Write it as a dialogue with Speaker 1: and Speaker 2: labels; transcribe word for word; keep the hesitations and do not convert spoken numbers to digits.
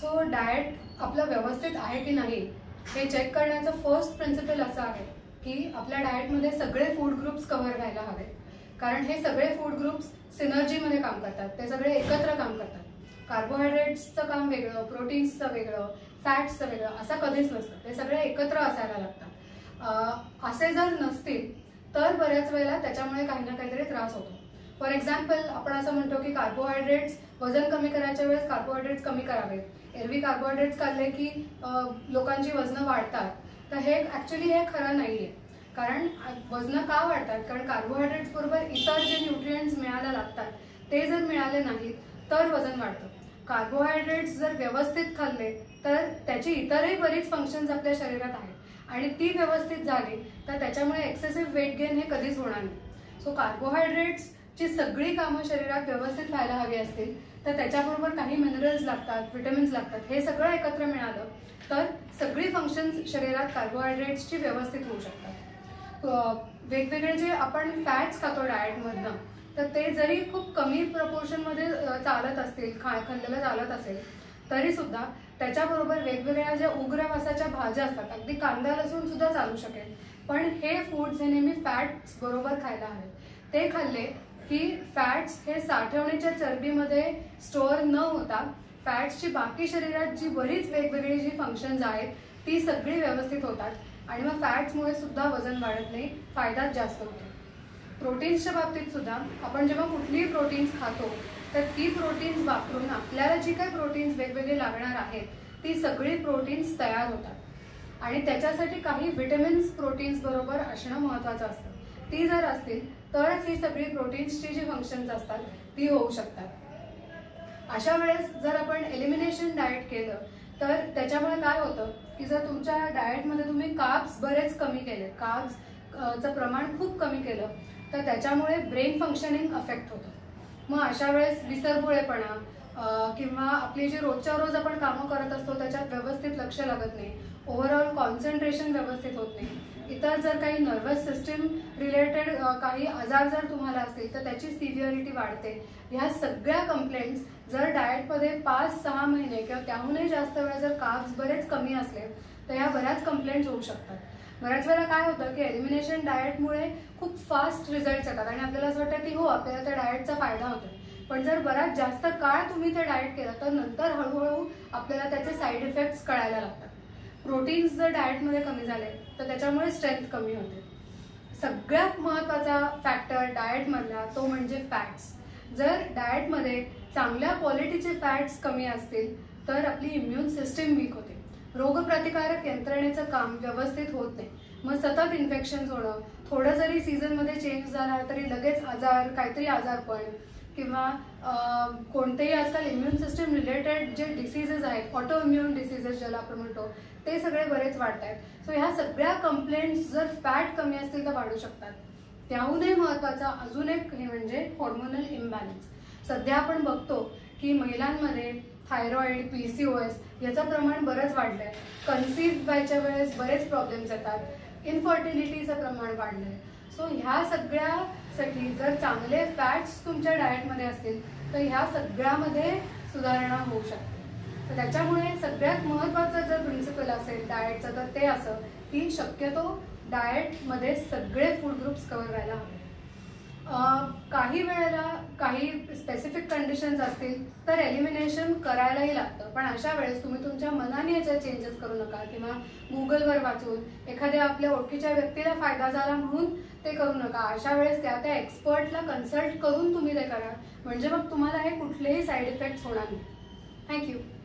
Speaker 1: So diet आपलं व्यवस्थित आहे की नाही हे चेक करण्याचं फर्स्ट प्रिन्सिपल असं आहे की आपल्या डाएटमध्ये सगळे फूड ग्रुप्स कव्हर व्हायला हवे, कारण हे सगळे फूड ग्रुप्स सिनर्जीमध्ये काम करतात, ते सगळे एकत्र काम करतात. कार्बोहायड्रेट्सचं काम वेगळं, प्रोटीन्सचं वेगळं, फॅट्सचं वेगळं असं कधीच नसतं, ते सगळे एकत्र असायला लागतात. असे जर नसतील तर बऱ्याच वेळेला त्याच्यामुळे काही ना काहीतरी त्रास होतो. फॉर एक्झाम्पल आपण असं म्हणतो की कार्बोहायड्रेट्स वजन कमी करायच्या वेळेस कार्बोहायड्रेट्स कमी करावेत, एरवी कार्बोहायड्रेट्स खाल्ले की लोकांची वजनं वाढतात. तर हे ॲक्च्युली हे खरं नाही आहे. कारण वजनं का वाढतात, कारण कार्बोहायड्रेट्स बरोबर इतर जे न्यूट्रिएंट्स मिळायला लागतात ते जर मिळाले नाहीत तर वजन वाढतं. कार्बोहायड्रेट्स जर व्यवस्थित खाल्ले तर त्याची इतरही बरीच फंक्शन्स आपल्या शरीरात आहेत आणि ती व्यवस्थित झाली तर त्याच्यामुळे एक्सेसिव्ह वेट गेन हे कधीच होणार नाही. सो कार्बोहायड्रेट्सची सगळी कामं शरीरात व्यवस्थित व्हायला हवी असतील तर त्याच्याबरोबर काही मिनरल्स लागतात, व्हिटॅमिन्स लागतात. हे सगळं एकत्र मिळालं तर सगळी फंक्शन्स शरीरात कार्बोहायड्रेट्सची व्यवस्थित होऊ शकतात. वेगवेगळे जे आपण फॅट्स खातो डाएटमधनं तर ते जरी खूप कमी प्रपोर्शनमध्ये चालत असतील, खा खाल्लेलं चालत असेल तरी सुद्धा त्याच्याबरोबर वेगवेगळ्या ज्या उग्रवासाच्या भाज्या असतात, अगदी कांदा लसूण सुद्धा चालू शकेल, पण हे फूड्स हे नेहमी फॅट्स बरोबर खायला हवे. ते खाल्ले की फॅट्स हे साठवण्याच्या चरबीमध्ये स्टोअर न होता फॅट्सची बाकी शरीरात जी बरीच वेगवेगळी जी फंक्शन्स आहेत ती सगळी व्यवस्थित होतात आणि मग फॅट्समुळे सुद्धा वजन वाढत नाही, फायदाच जास्त होतो. प्रोटीन्सच्या बाबतीत सुद्धा आपण जेव्हा कुठलीही प्रोटीन्स खातो तर ती प्रोटीन्स वापरून आपल्याला जी काही प्रोटीन्स वेगवेगळे लागणार आहेत ती सगळी प्रोटीन्स तयार होतात आणि त्याच्यासाठी काही व्हिटॅमिन्स प्रोटीन्स बरोबर असणं महत्त्वाचं असतं. ती जर असतील तरच ही सगळी प्रोटीन्सची जी फंक्शन्स असतात ती होऊ शकतात. अशा वेळेस जर आपण एलिमिनेशन डाएट केलं तर त्याच्यामुळे काय होतं की जर तुमच्या डाएटमध्ये तुम्ही कार्ब्स बरेच कमी केले, कार्ब्सचं प्रमाण खूप कमी केलं तर त्याच्यामुळे ब्रेन फंक्शनिंग अफेक्ट होतं. मग अशा वेळेस विसरभोळेपणा किंवा आपली जी रोजच्या रोज आपण कामं करत असतो त्याच्यात व्यवस्थित लक्ष लागत नाही, ओव्हरऑल कॉन्सन्ट्रेशन व्यवस्थित होत नाही, इतर जर काही नर्वस सिस्टीम रिलेटेड काही आजार जर तुम्हाला असतील तर त्याची सिव्हिअरिटी वाढते. ह्या सगळ्या कंप्लेंट्स जर डाएटमध्ये पाच सहा महिने किंवा त्याहूनही जास्त वेळा जर कार्ब्स बरेच कमी असले तर ह्या बऱ्याच कंप्लेंट्स होऊ शकतात. बऱ्याच वेळा काय होतं की एलिमिनेशन डाएटमुळे खूप फास्ट रिझल्ट्स येतात आणि आपल्याला असं वाटतं की हो आपल्याला त्या डाएटचा फायदा होतो, पण जर बराच जास्त काळ तुम्ही ते डाएट केलं तर नंतर हळूहळू आपल्याला त्याचे साईड इफेक्ट्स कळायला लागतात. प्रोटीन्स जर डाएटमध्ये कमी झाले तर त्याच्यामुळे स्ट्रेंथ कमी होते. सगळ्यात महत्त्वाचा फॅक्टर डाएटमधला तो म्हणजे फॅट्स. जर डाएटमध्ये चांगल्या क्वालिटीचे फॅट्स कमी असतील तर आपली इम्युन सिस्टीम वीक होते, रोगप्रतिकारक यंत्रणेचं काम व्यवस्थित होत नाही, मग सतत इन्फेक्शन्स होणं, थोडं जरी सीझनमध्ये चेंज झाला तरी लगेच आजार, काहीतरी आजारपण किंवा कोणतेही आजकाल इम्युन सिस्टीम रिलेटेड जे डिसीजेस आहेत, ऑटो इम्युन डिसीजेस ज्याला आपण म्हणतो, ते सगळे बरेच वाढत आहेत. सो ह्या सगळ्या कंप्लेंट्स जर फॅट कमी असतील तर वाढू शकतात. त्याहूनही महत्त्वाचा अजून एक हे म्हणजे हॉर्मोनल इम्बॅलन्स. सध्या आपण बघतो की महिलांमध्ये thyroid, P C O S याचं प्रमाण बरंच वाढलं आहे, कन्सीव्ह व्हायच्या वेळेस बरेच प्रॉब्लेम्स येतात, इनफर्टिलिटीचं प्रमाण वाढलं आहे. सो ह्या सगळ्यासाठी जर चांगले फॅट्स तुमच्या डाएटमध्ये असतील तर ह्या सगळ्यामध्ये सुधारणा होऊ शकते. तर त्याच्यामुळे सगळ्यात महत्त्वाचं जर प्रिन्सिपल असेल डाएटचं तर ते असं की शक्यतो डाएटमध्ये सगळे फूड ग्रुप्स कव्हर व्हायला हवे. काही वेळेला काही स्पेसिफिक कंडिशन्स असतील तर एलिमिनेशन करायलाही लागतं, पण अशा वेळेस तुम्ही तुमच्या मनाने याच्या चेंजेस करू नका किंवा गुगलवर वाचून एखाद्या आपल्या ओळखीच्या व्यक्तीला फायदा झाला म्हणून ते करू नका. अशा वेळेस त्या त्या एक्सपर्टला कन्सल्ट करून तुम्ही ते करा, म्हणजे मग तुम्हाला हे कुठलेही साईड इफेक्ट्स होणार नाही. थँक्यू.